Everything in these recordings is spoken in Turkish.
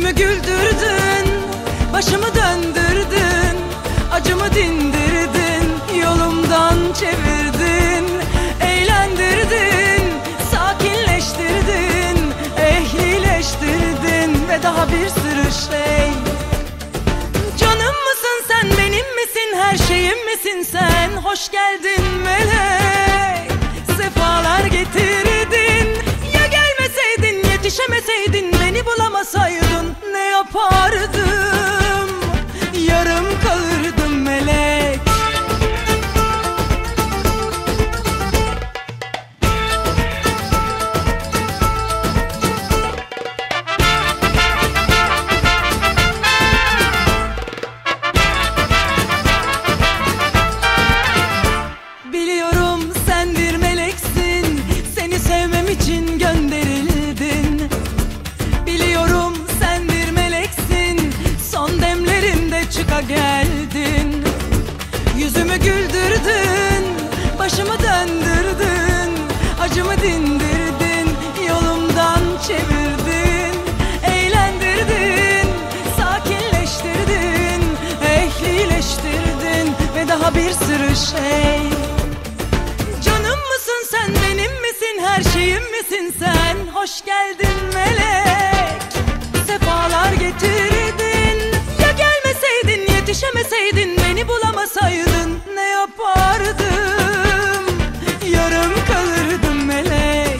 Yüzümü güldürdün, başımı döndürdün, acımı dindirdin, yolumdan çevirdin, eğlendirdin, sakinleştirdin, ehlileştirdin ve daha bir sürü şey. Canım mısın sen, benim misin, her şeyim misin sen? Hoş geldin melek, sefalar getirdin. Ya gelmeseydin, yetişemeseydin, beni bulamasaydın ne yapardım? Yarım kalırdım melek. Biliyorum sen bir meleksin, seni sevmem için gönderildin. Biliyorum sen bir meleksin, son demlerimde çıka geldin. Yüzümü güldürdün, başımı döndürdün, acımı dindirdin, yolumdan çevirdin, eğlendirdin, sakinleştirdin, ehlileştirdin ve daha bir sürü şey. Canım mısın sen, benim misin, her şeyim misin sen? Hoş geldin melek, sefalar getirdin. Ya gelmeseydin, yetişemeseydin, beni bulamasaydın ne yapardım? Yarım kalırdım melek.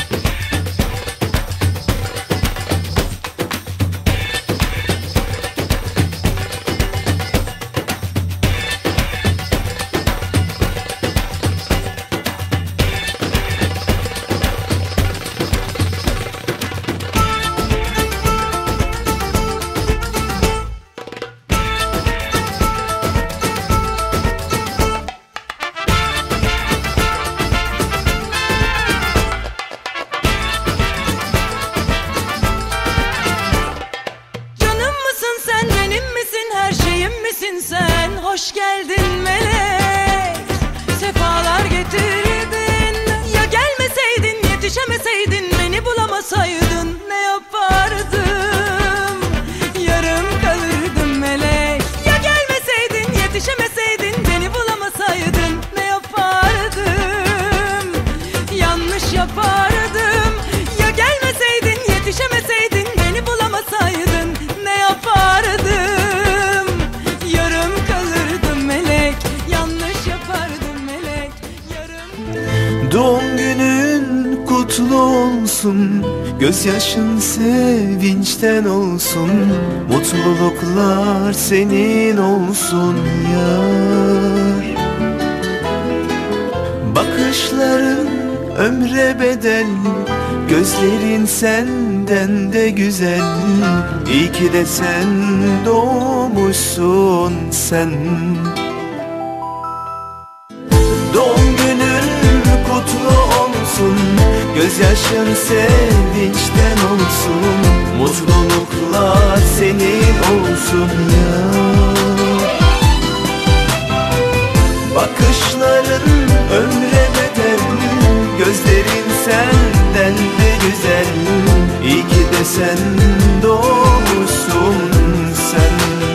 Sen hoş geldin melek, sefalar getirdin. Ya gelmeseydin, yetişemeseydin, beni bulamasaydın ne yapardım? Yarım kalırdım melek. Ya gelmeseydin, yetişemeseydin, beni bulamasaydın ne yapardım? Yanlış yapardım. Ya gelmeseydin, yetişemeseydin, beni bulamasaydın ne yapardım? Doğum günün kutlu olsun, gözyaşın sevinçten olsun, mutluluklar senin olsun yar. Bakışların ömre bedel, gözlerin senden de güzel. İyi ki de sen doğmuşsun sen. Doğum günün kutlu olsun, gözyaşın sevinçten olsun, mutluluklar senin olsun yar. Bakışların ömre bedel, gözlerin senden de güzel. İyi ki de sen doğmuşsun sen.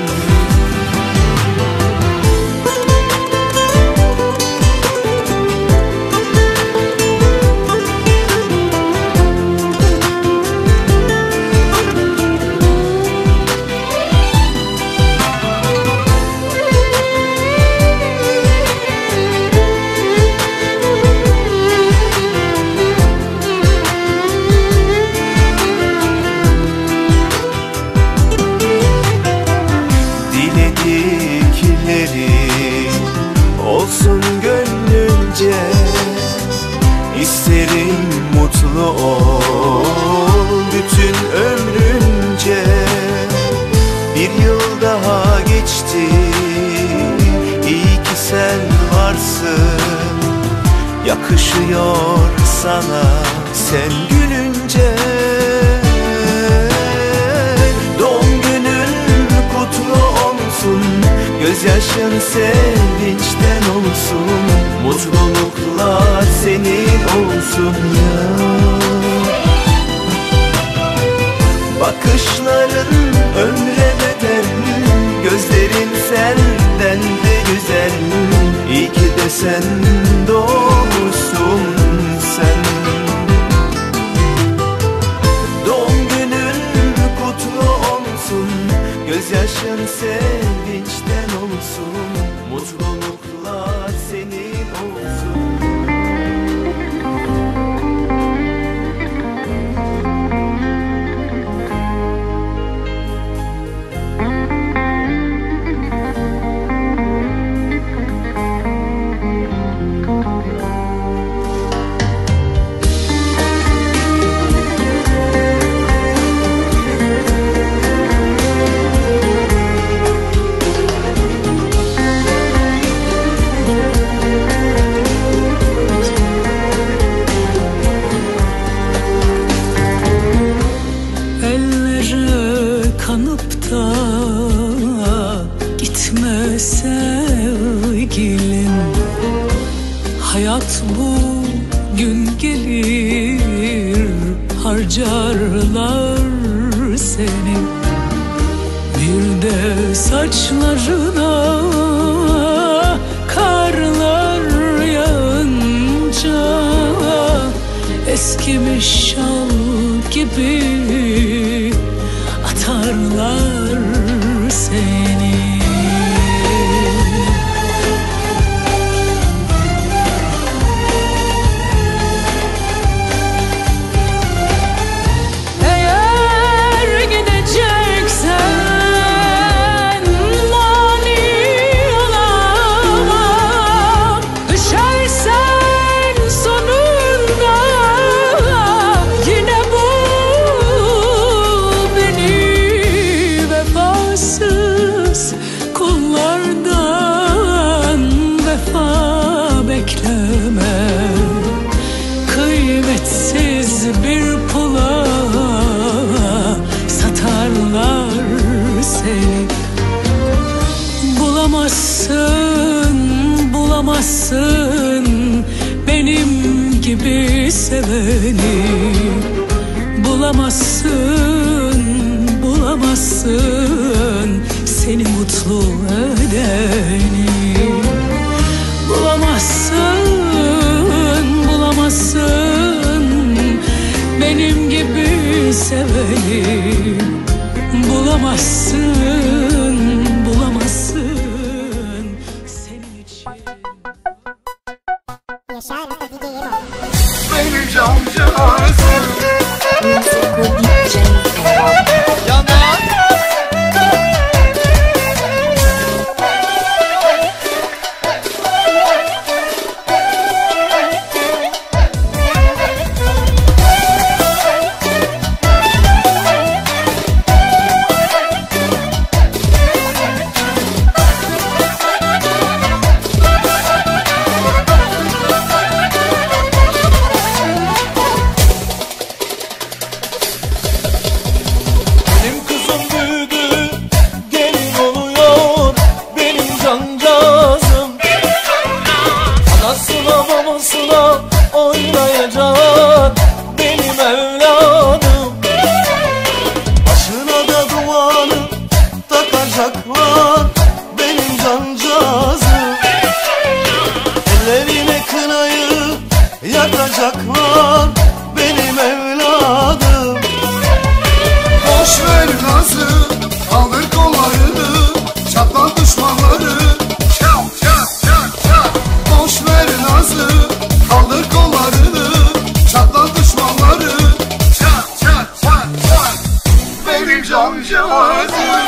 Olsun gönlünce, isterim mutlu ol bütün ömrünce. Bir yıl daha geçti, iyi ki sen varsın. Yakışıyor sana sen gülünce. Doğum günün kutlu olsun, gözyaşın sevinçten olsun, mutluluklar senin olsun ya. Bakışların ömre bedel, gözlerin senden de güzel. İyi ki de sen doğmuşsun sen. Doğum günün kutlu olsun, gözyaşın sevinçten olsun, mutluluklar senin olsun. Gitme sevgilim, hayat bu gün gelir, harcarlar seni. Bir de saçlarına karlar yağınca eskimiş şal gibi atarlar seni. Eğer gideceksen mani olamam, düşersen sonunda yine bul beni. Vefasız kullardan vefa bekleme, kıymetsiz bir pula satarlar seni. Bulamazsın, bulamazsın benim gibi seveni. Bulamazsın, bulamazsın seni mutlu edeni. Bulamazsın, bulamazsın benim gibi seveni. Bulamazsın, bulamazsın senin için. Yaşar DJ Emo. Benim cancağızım oynayacak benim evladım. Başına da duanı takacaklar benim cancağızım. Ellerine kınayı yakacaklar benim evladım. Boş ver nazı, kaldır kollarını, çatlat düşmanları. Çat çat çat çat. Boş ver nazı, kaldır kollarını, çatlat düşmanları. Çat çat çat çat. Benim cancağızım.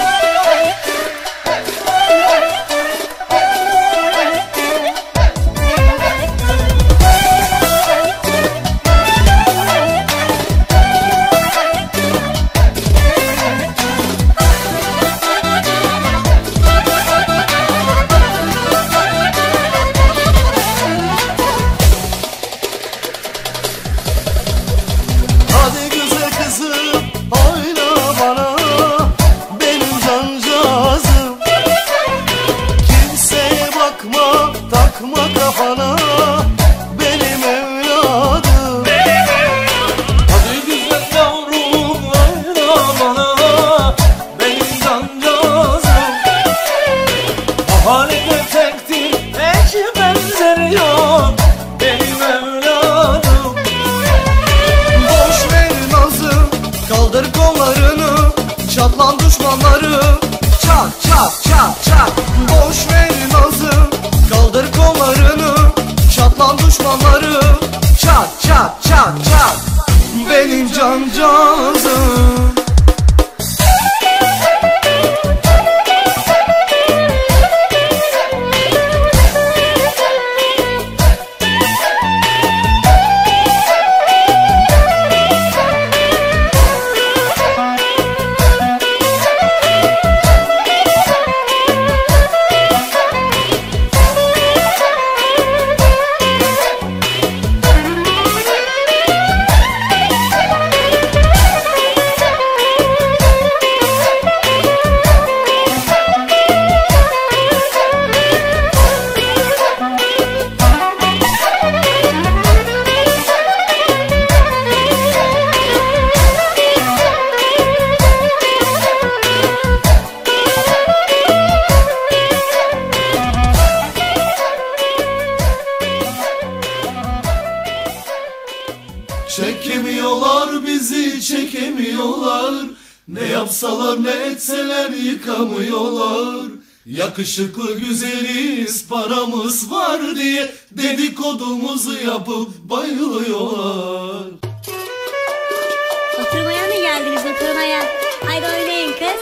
çat çat benim cancağızım. Çekemiyorlar bizi, çekemiyorlar. Ne yapsalar ne etseler yıkamıyorlar. Yakışıklı güzeliz, paramız var diye dedikodumuzu yapıp bayılıyorlar. Oturmaya mı geldiniz, oturmaya? Haydi oynayın kız.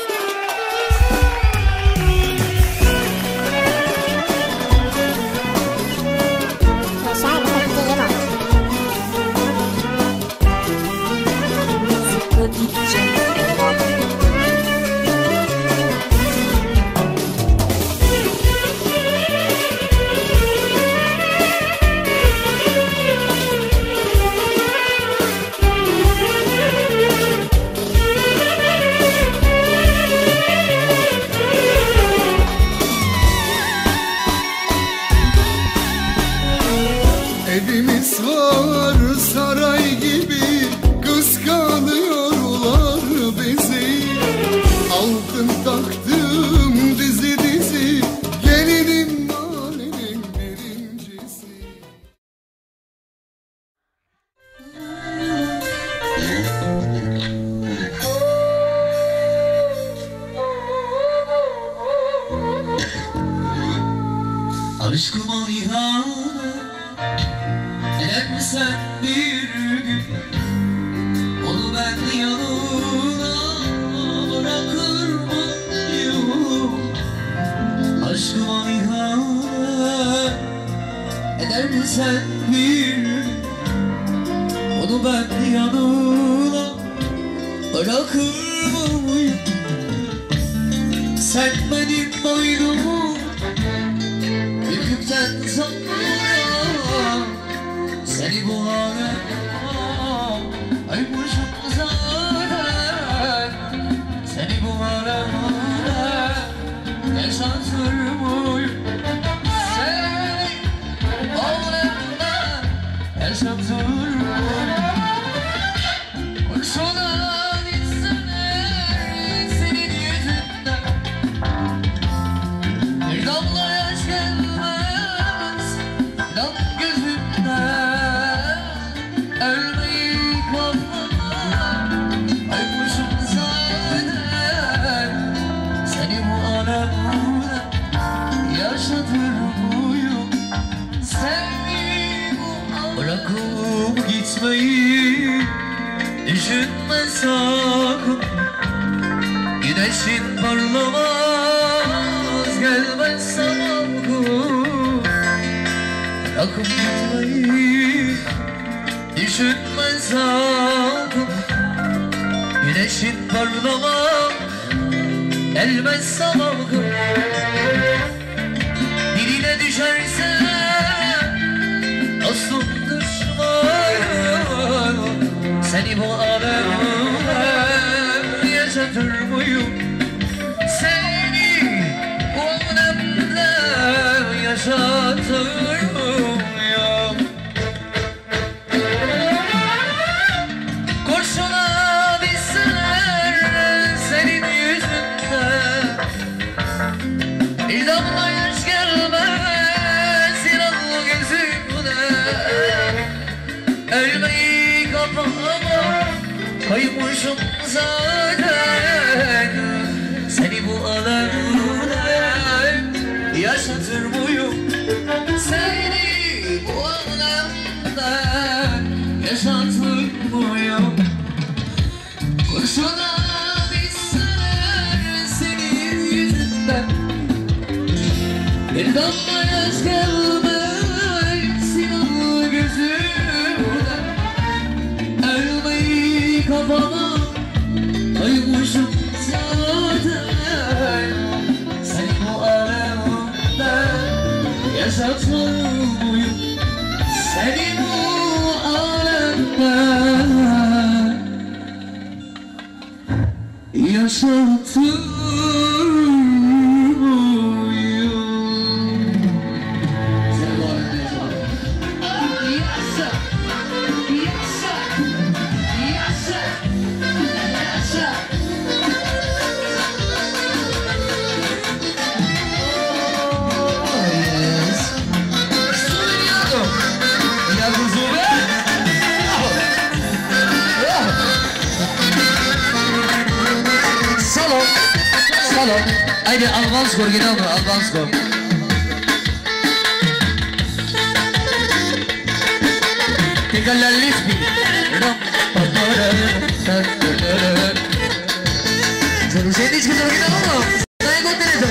Evimiz var saray gibi, kıskanıyorlar bizi. Altın taktım dizi dizi, gelinim mahallenin birincisi. Aşkıma ihanet eder misin bir gün? Onu ben yanına bırakır mıyım? Aşkıma ihanet eder misin bir gün? Onu ben yanına bırakır mıyım? Sen benim boynumu yükten sonra seni bu hale ayırmışım zaten. Seni bu hale yaşatır mıyım? Seni bu hale yaşatır mıyım? Baksana insanlar senin yüzünden bir damla yaş gelmez inan gözümden. Ölmeyi kafama ayırmışım zaten. Seni bu alemde yaşatır mıyım? Seni bu alemde bırakıp gitmeyi düşünme sakın. Güneşin parlamaz gelmez sabah gün. Bırakıp gitmeyi düşünme sakın. Güneşin parlamaz gelmez sabah gün. Diline düşerse dostum düşman. Seni bu alemde yaşatır mıyım? Seni bu alemde yaşatır mıyım? Kurşuna dizseler senin yüzünden bir damla yaş gelmez inan gözümden. Ölmeyi kafama kaymışım zaten. Seni bu alemde yaşatır mıyım? Seni bu alemde yaşatmıyor. Kurşuna bitseler senin yüzünden, bir damla yaş gelmesin o gözümden. Elmayı kafama koymuşum zaten, seni bu alemde yaşatmalıyım. Seni bu alemde yaşatmalıyım. Seni bu alemde yaşatmalıyım. Yaşa, yaşa, yaşa, yaşa. Oh yes. Sognado. Ya kuzube. Solo, solo. Haydi Albansko, original Albansko. Tigala lisbi. Sen hiç kız original mı? Sana götüreceğim.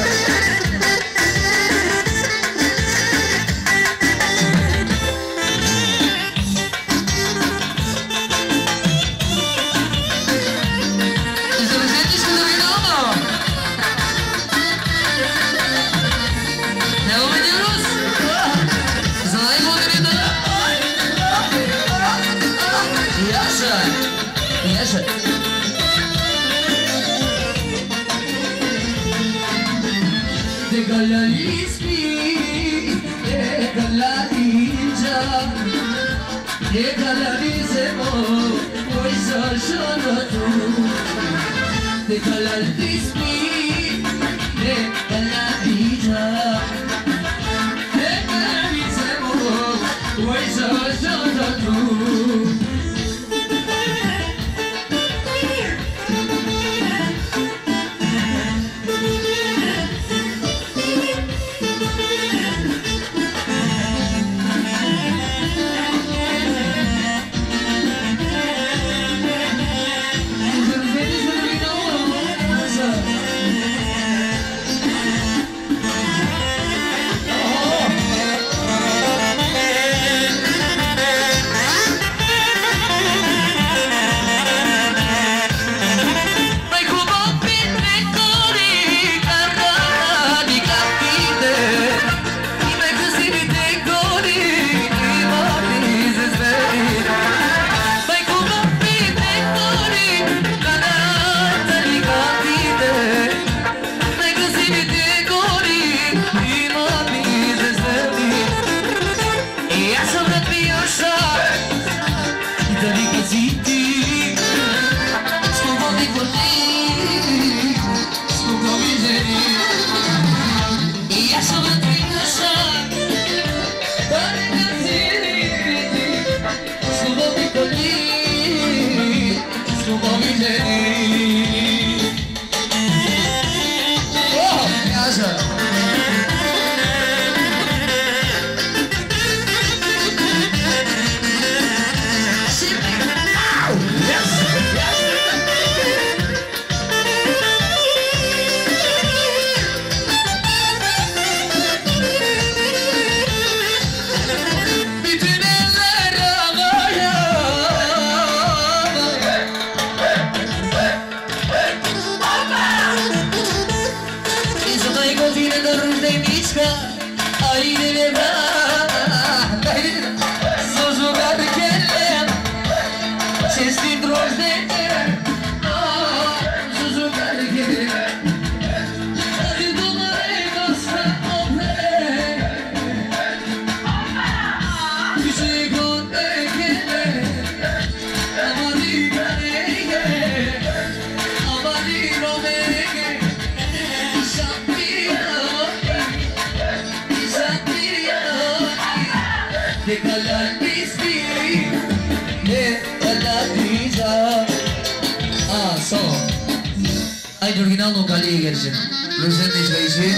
Aynı original lokaliye gelsin. Rosetin izleyişi.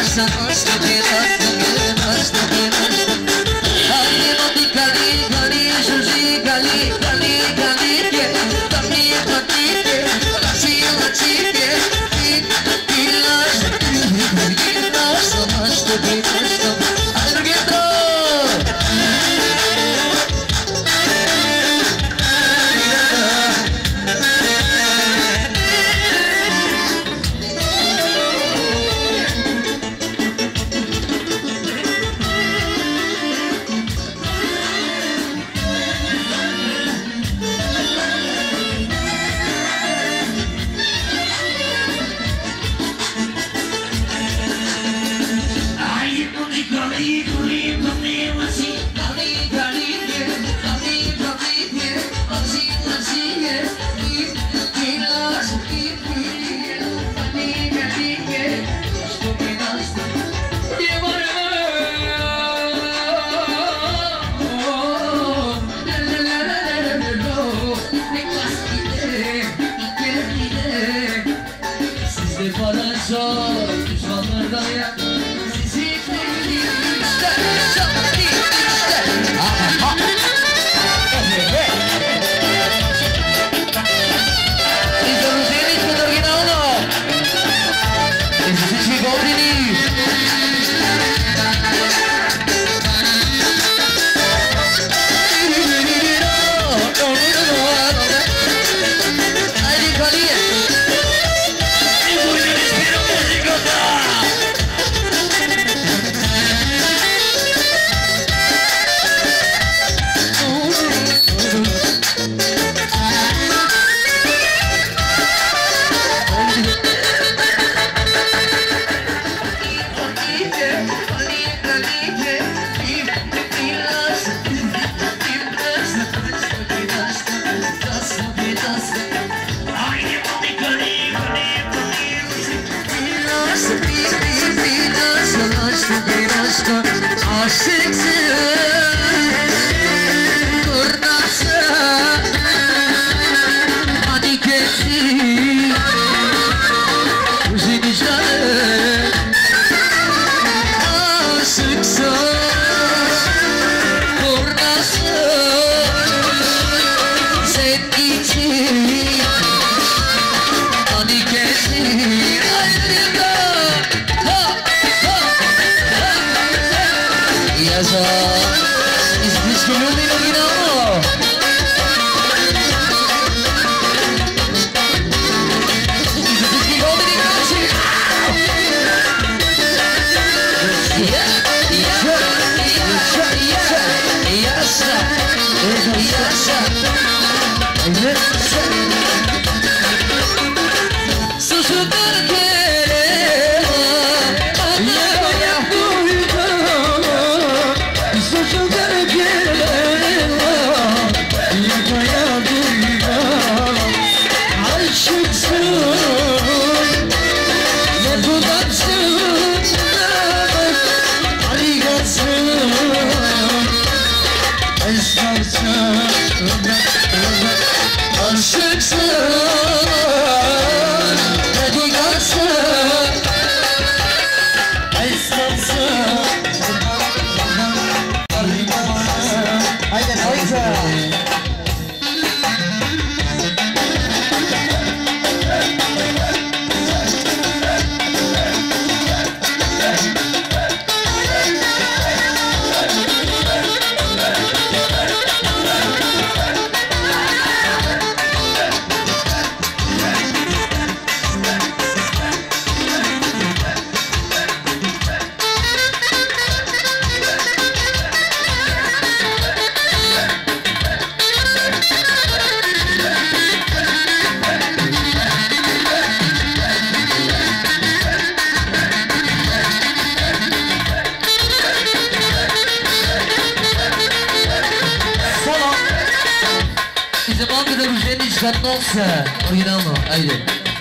Nossa, original no, haydi.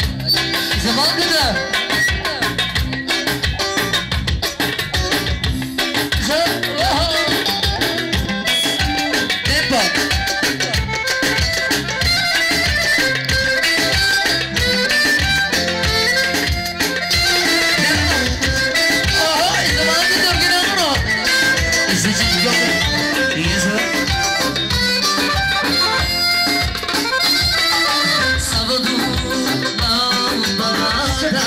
Zaman kadar. Tempo. İzleyicilik yok. İyi sir. Salvador'da balada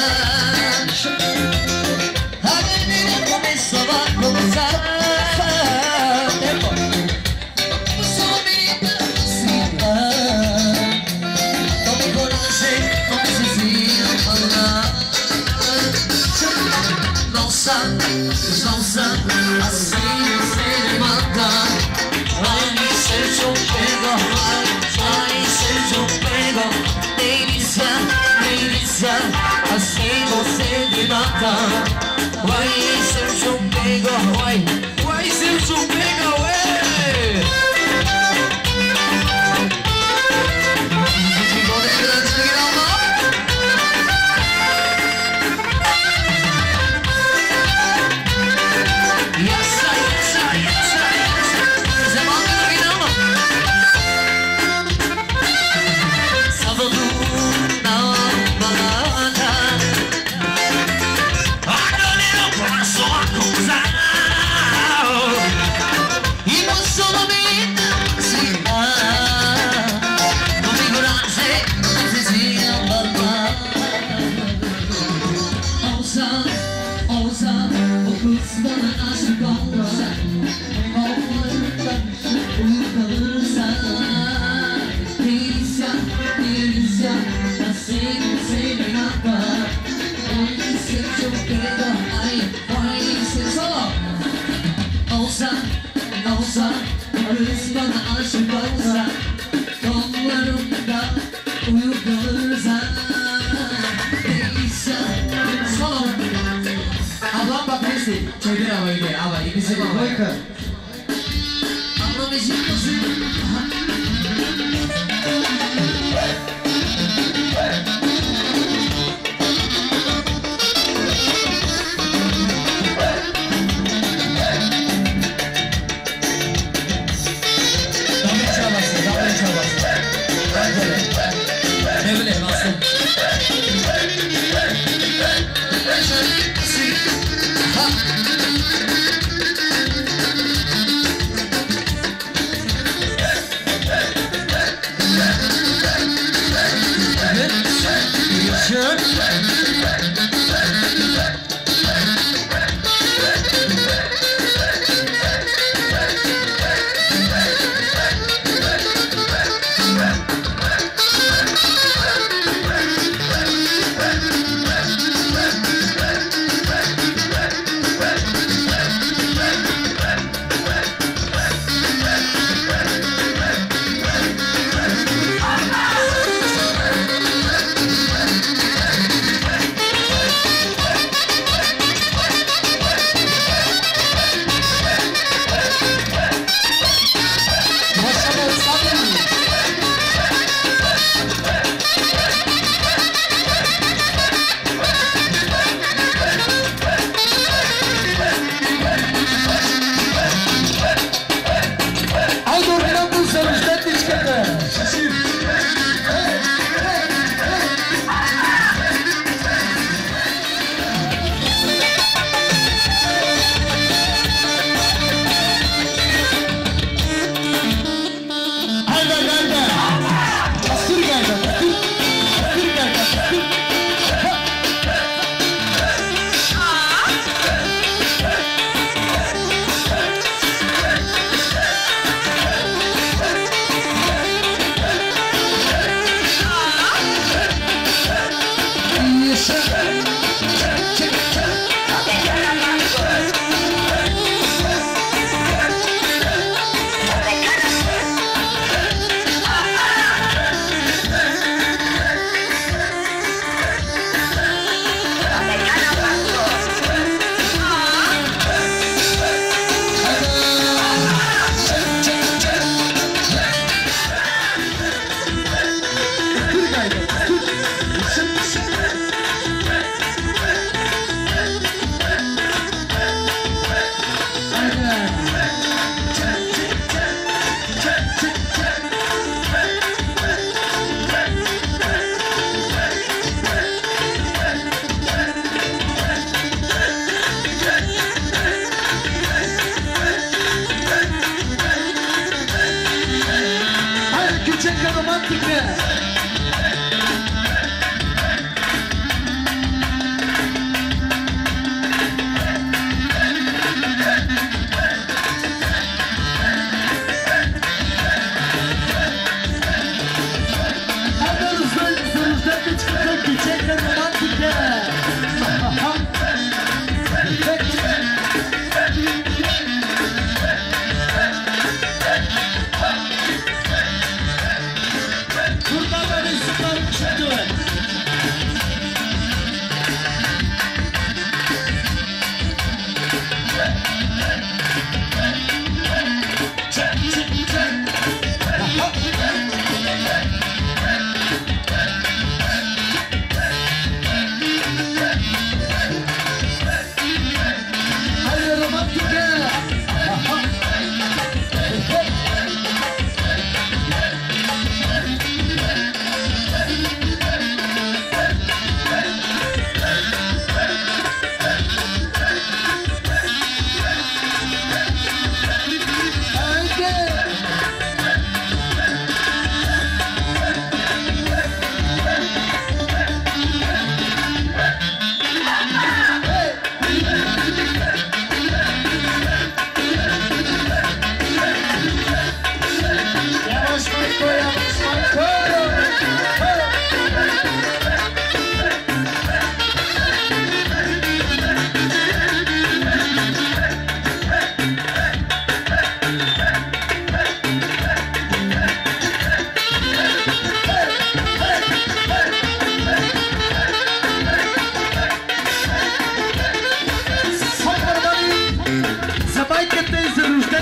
Haberleri começava a começar Só me aproxima Não me coragem, não precisa falar Nossa, assim você me mata Vai ser seu pego, vai ser seu pego Delícia, delícia, assim você me mata Vai ser seu pego, vai ser seu pego, ué Arız bana aşık olsa Kollarımda uyur kalırsa Değilse Solo Ablam bak neyse Çevir havayı de hava ikisi de havayı Ablam eşit misin?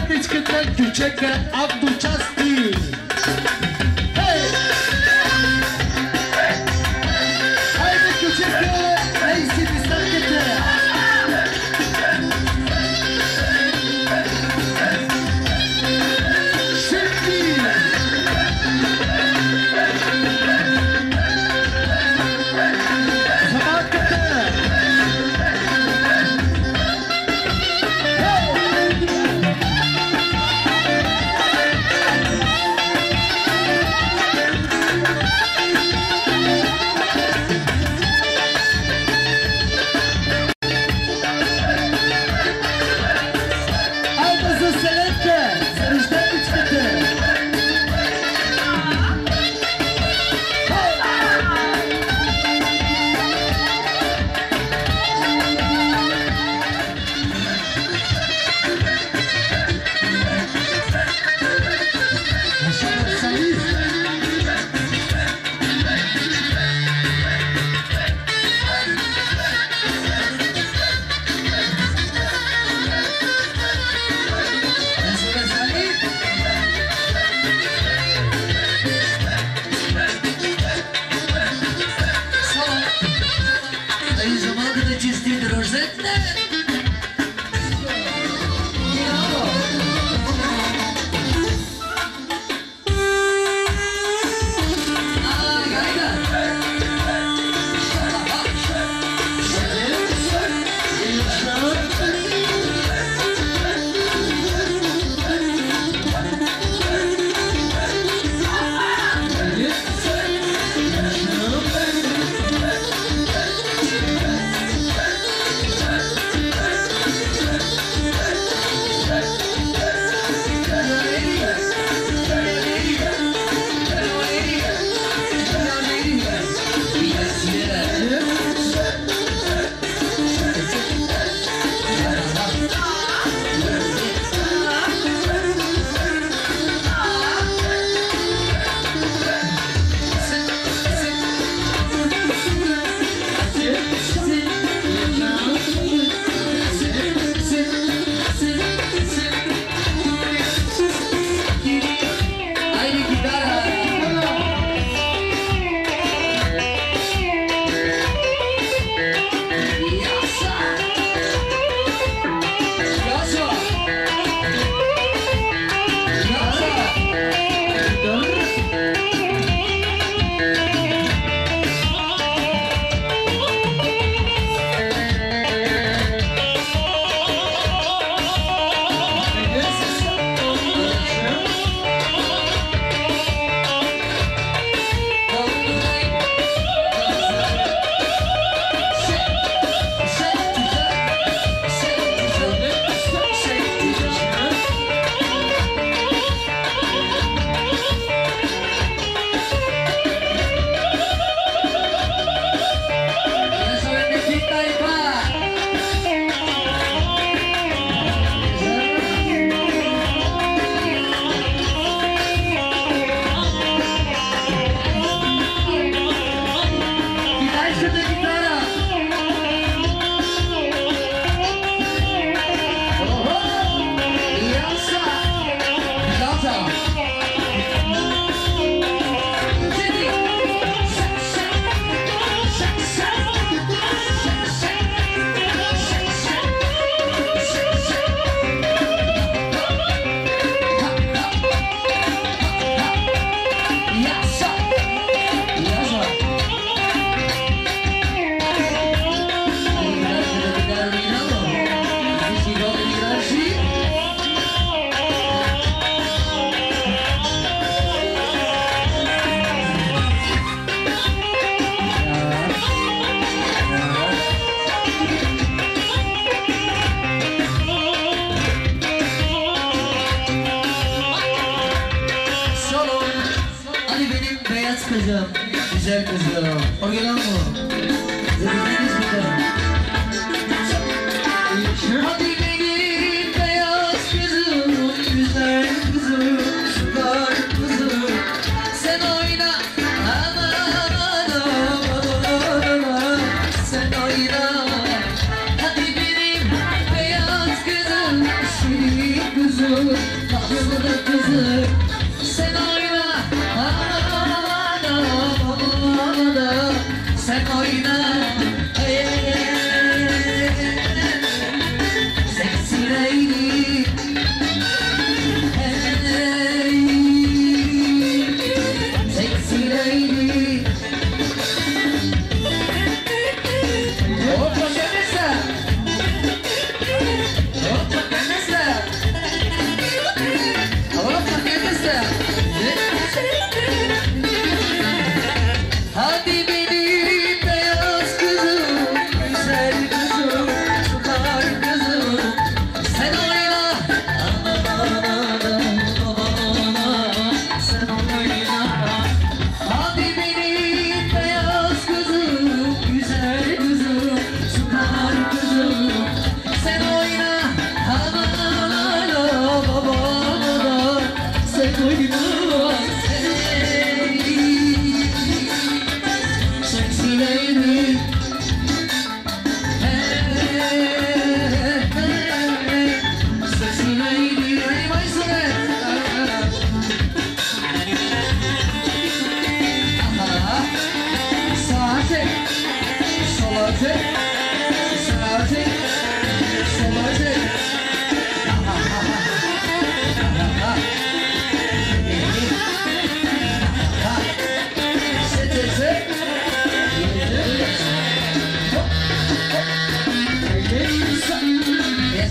diskete küçeke Abdülçasti. Hey! Haydi küçeke neyse diskete. Şimdi sabah kete. kızım, güzel kızım. Orgelon mu? Zırhınız mı? Hadi benim beyaz kızım, güzel kızım, süper kızım. Sen oyna, aman aman aman, sen oyna. Hadi benim beyaz kızım, şirin kızım.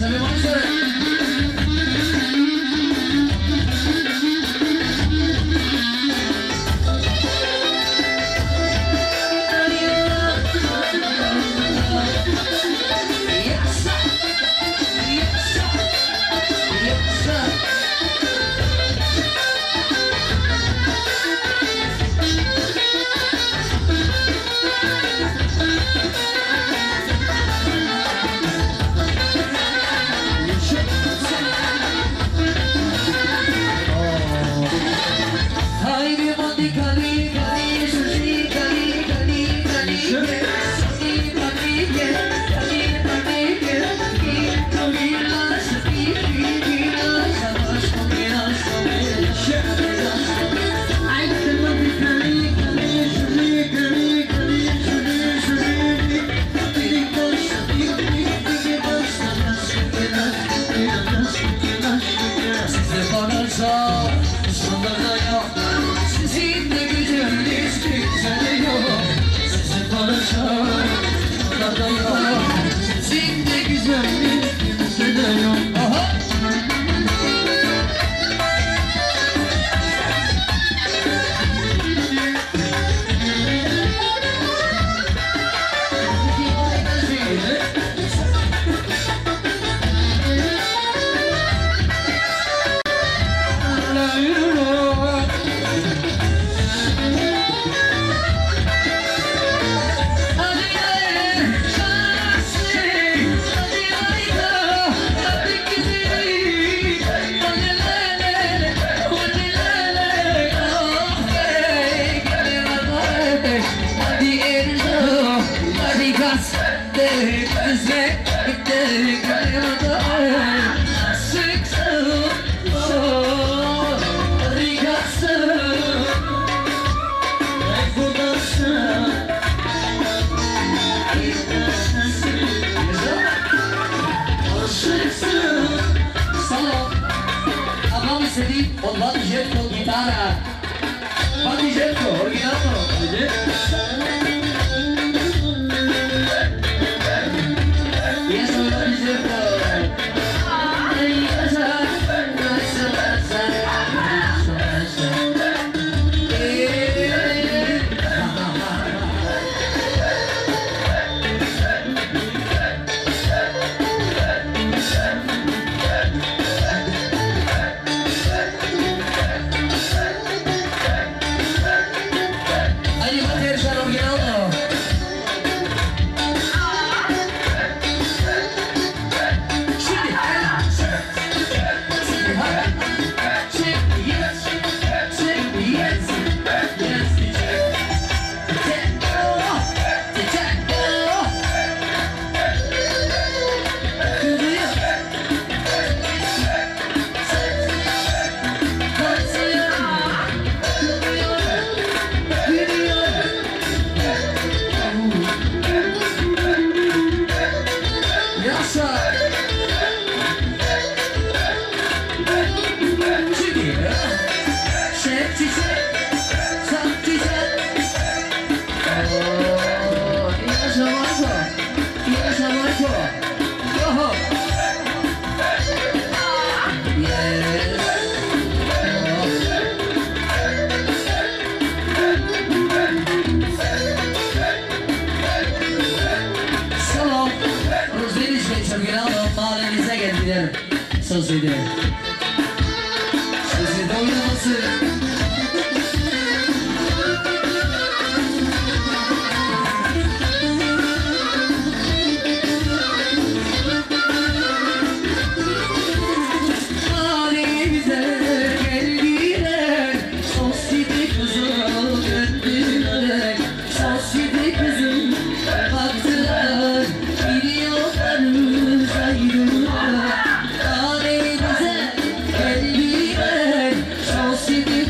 Sözüydü. Sözü de oynaması. City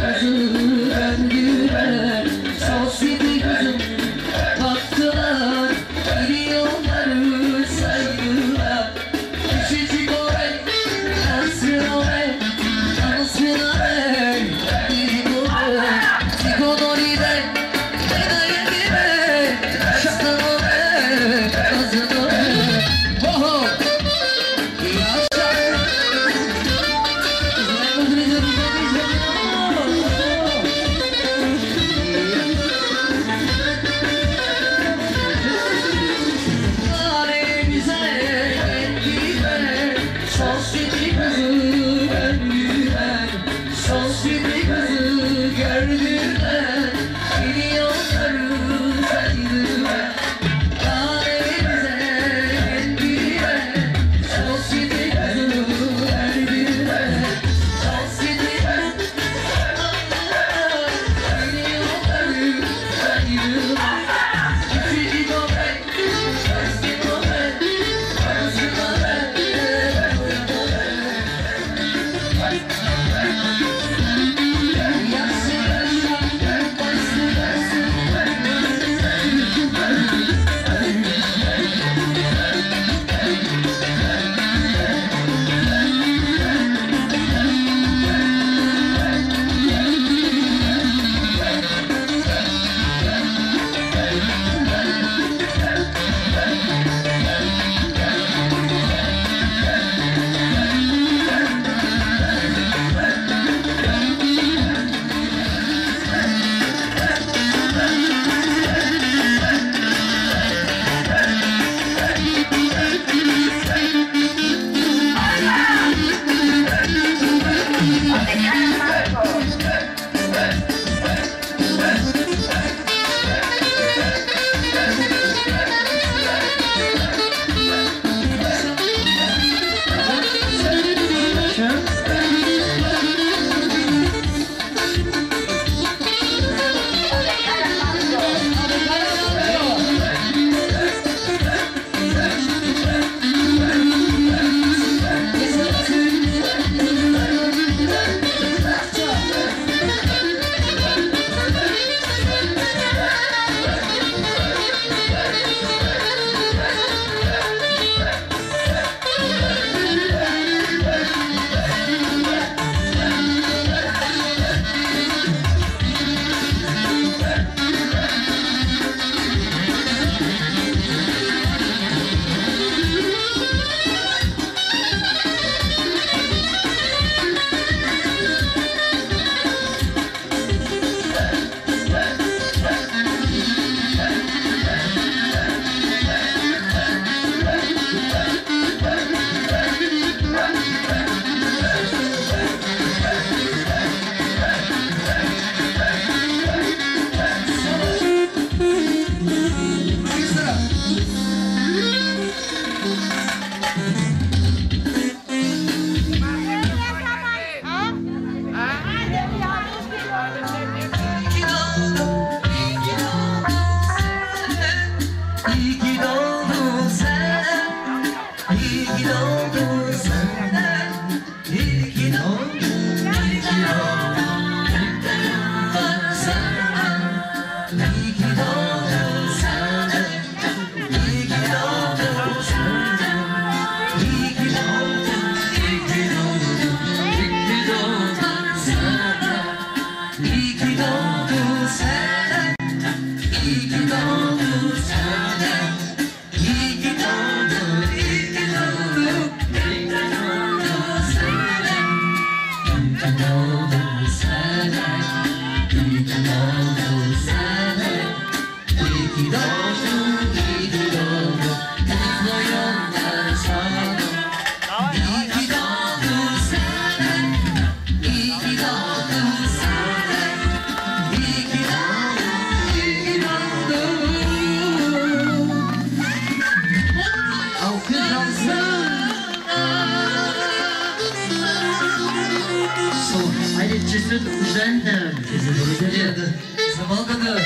Rzędem. Zawodny.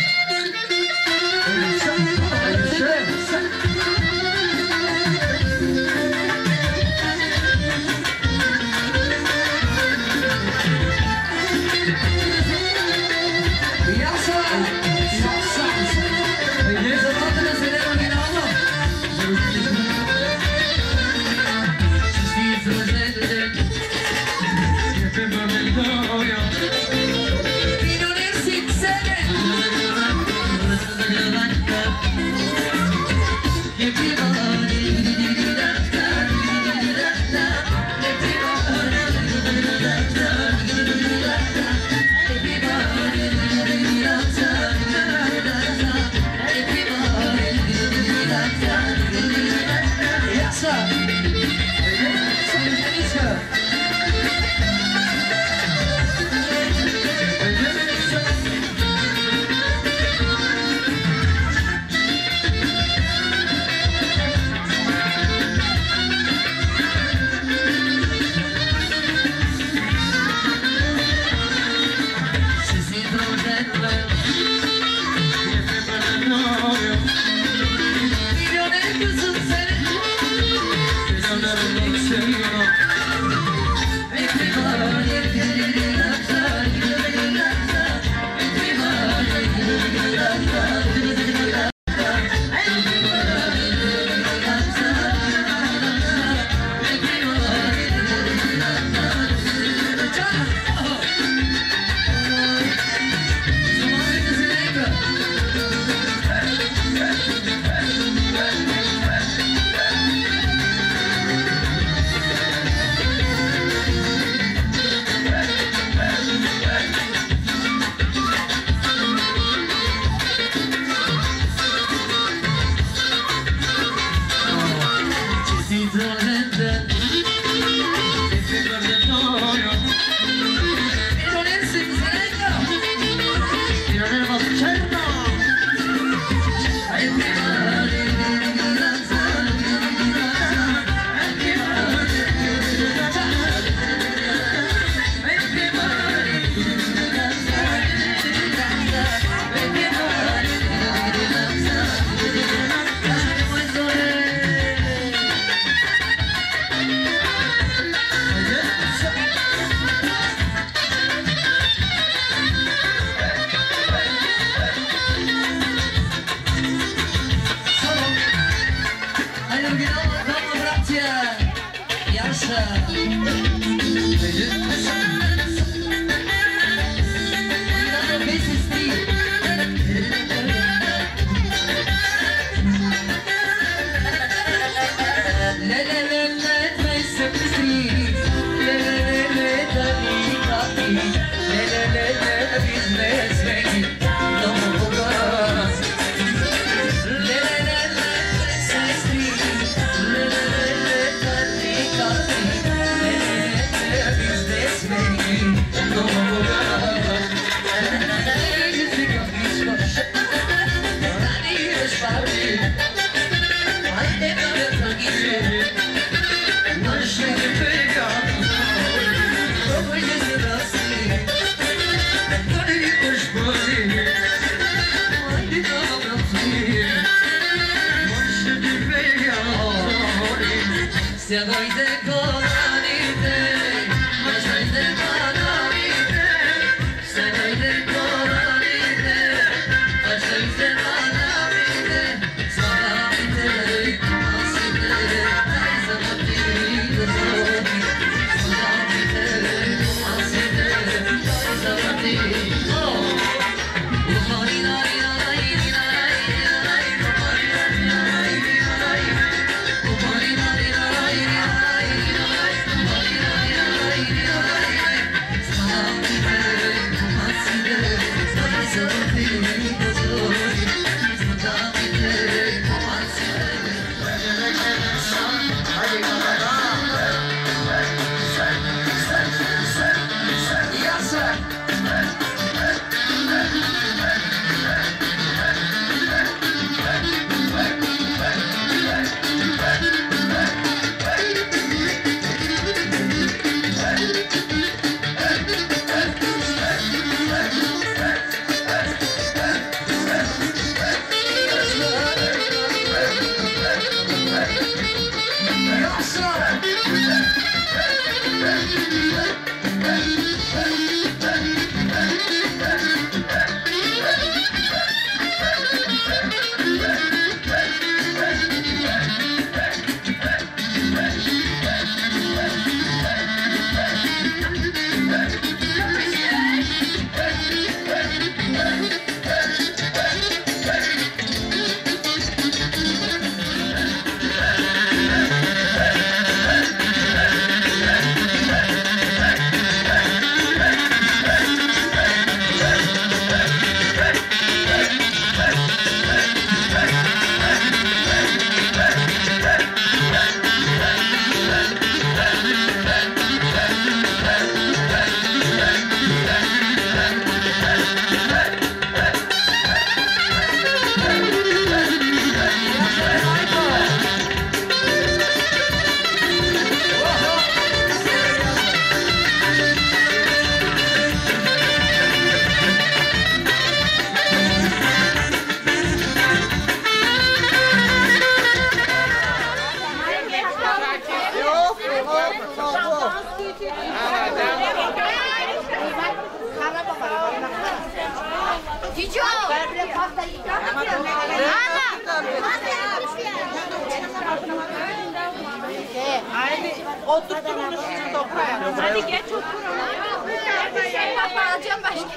Oturtturmuş toprağa. Hadi geç otur. Şey alacağım başka.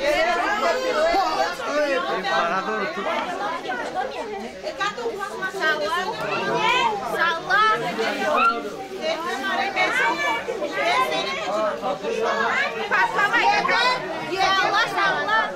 Para doğru tut. Salla. Paslama yakın. Salla salla.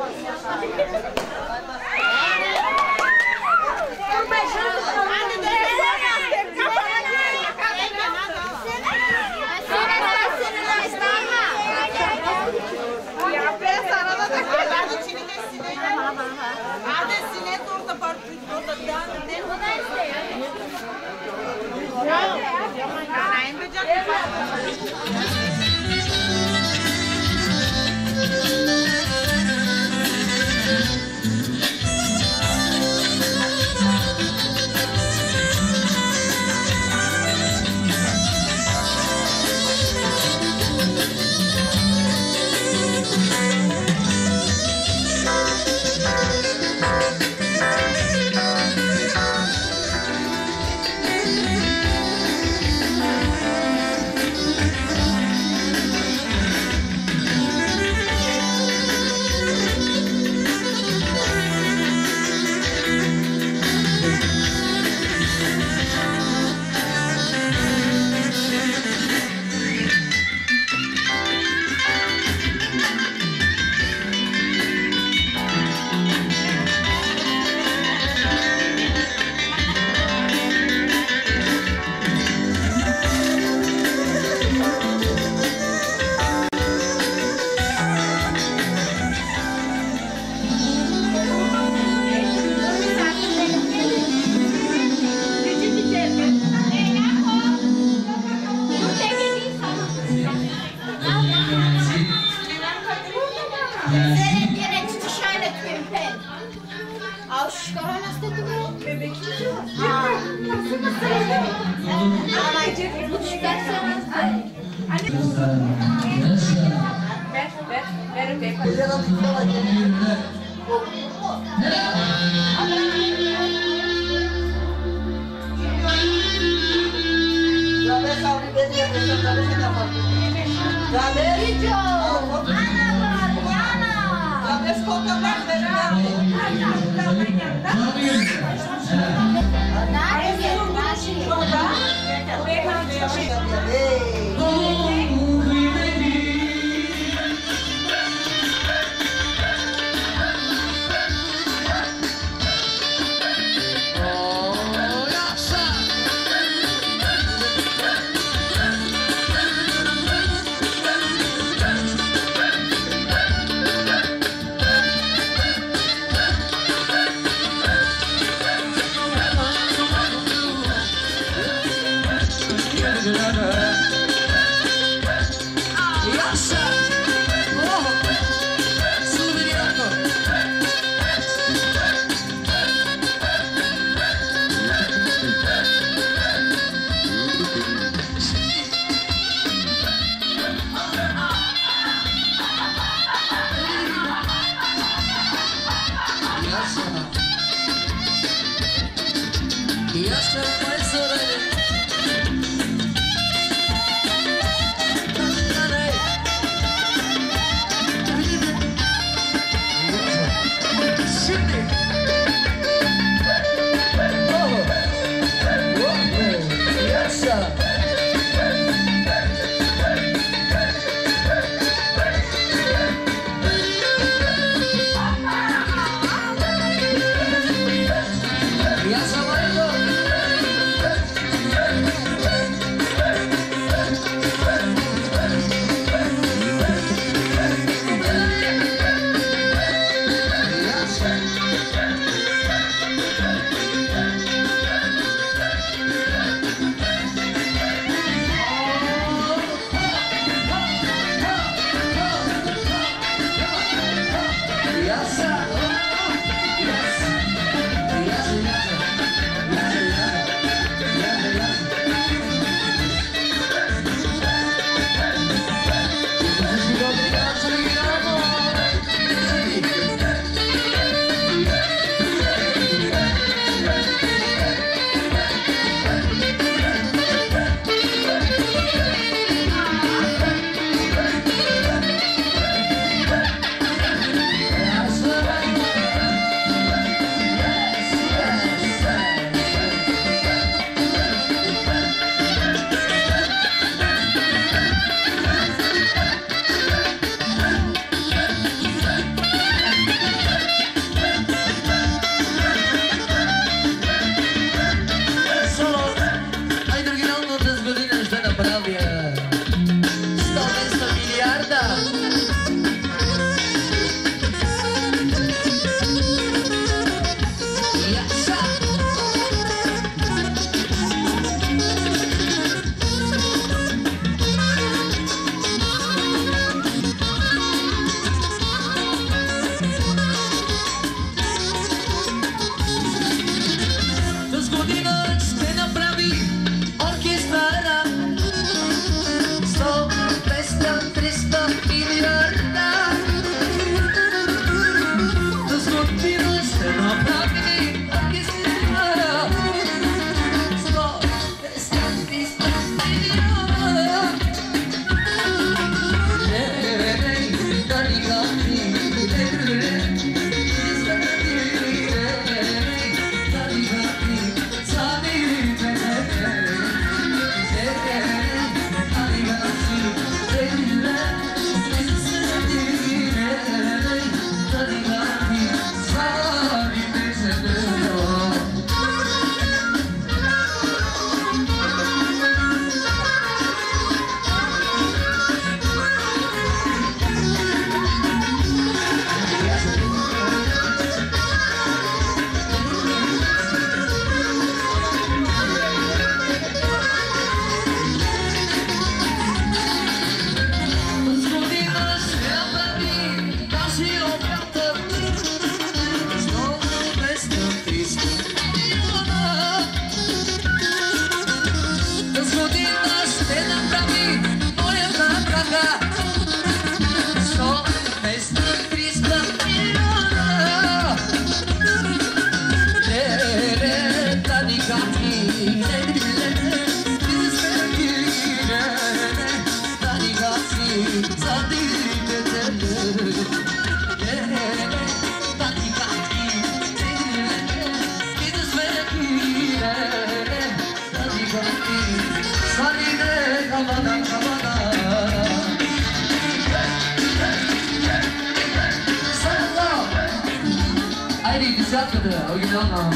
yatmadı. O gün olmam.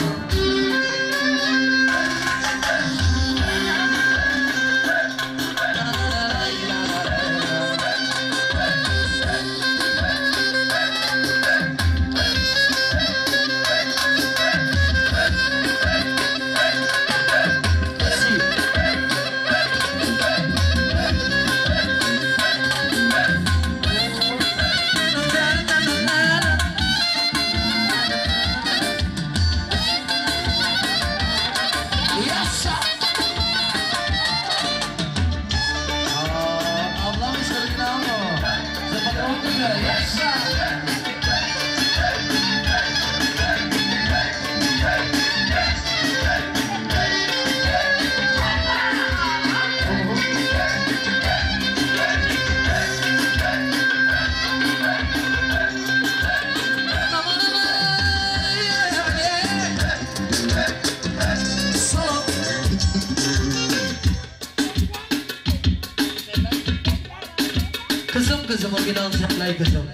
Kızım o gün alacaklar kızım.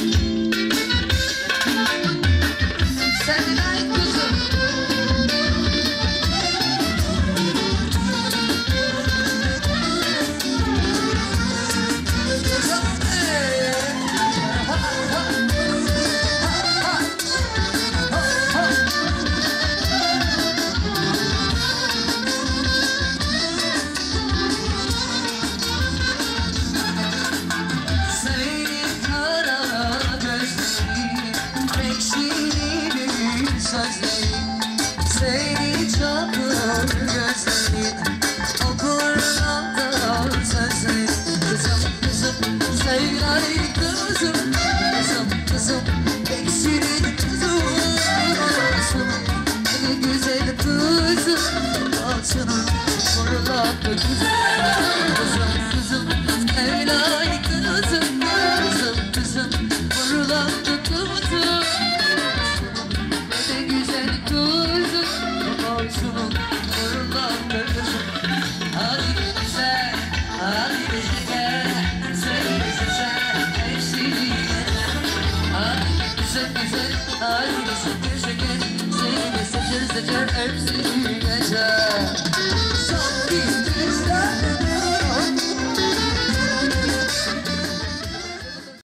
Sen ay kızım. Seni çakır gözlerin, okur yandan sözlerin. Kızım, sevgili kızım, kızım, ekşili kızım. Seni güzel kızım, alçının korulatlı kızım. Kızım, sevgili kızım, korulatlı kızım. Ne güzel kızım, şunun korulatlı kızım. Hadi güzel, seni güzel, hepsini hadi güzel, hadi şeker, seni seçer, hepsini.